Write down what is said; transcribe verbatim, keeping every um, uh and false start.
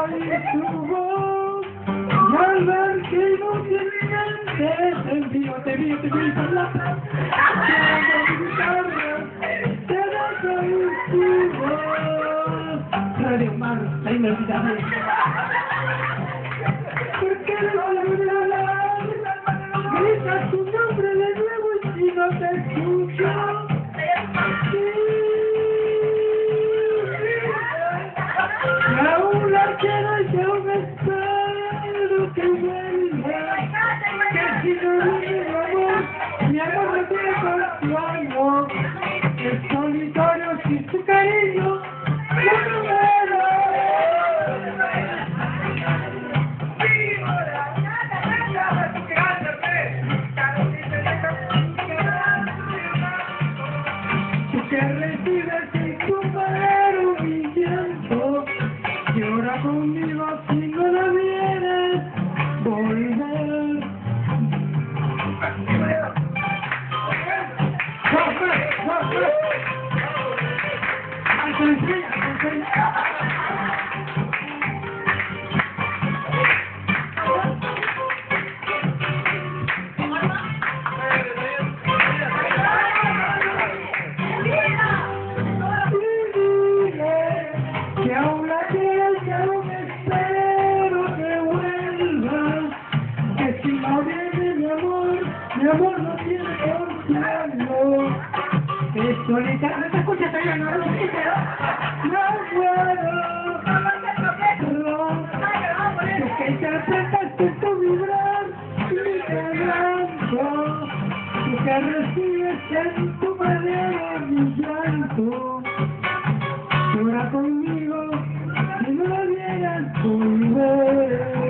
oír tu voz y al ver que inútilmente te envío, te envío, te envío por la te dejo oír tu voz. Radio Mar, la inolvidable. Porque no olvidarás, grita tu nombre de nuevo y si no te escucho, y aún la quiero y yo me espero que vuelva, que si no vive mi amor, mi amor no tiene consuelo, es solitario sin su cariño, yo no muero. Tú que recibes sin tu poder un llanto, llora conmigo si no la vienes volver. Que aún la quieres, que aún espero que vuelvas, que si no viene mi amor, mi amor no tiene consuelo, es solitario, no te escuchas todavía, no lo escuchas, no puedo, es que interpretas tu vibrar mi quebranto, tú que recibes en tu madera mi llanto. Llora conmigo, si no la vieras volver.